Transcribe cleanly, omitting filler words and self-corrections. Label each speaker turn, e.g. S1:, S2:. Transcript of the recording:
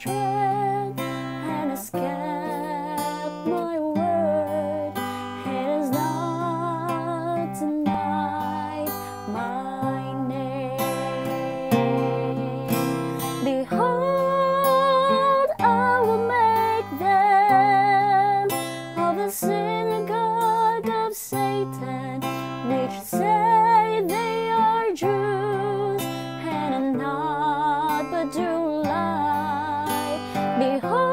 S1: strength and has kept my word. It is not denied my name. Behold, I will make them of the synagogue of Satan, which say they are Jews and are not, but do lie. Behold,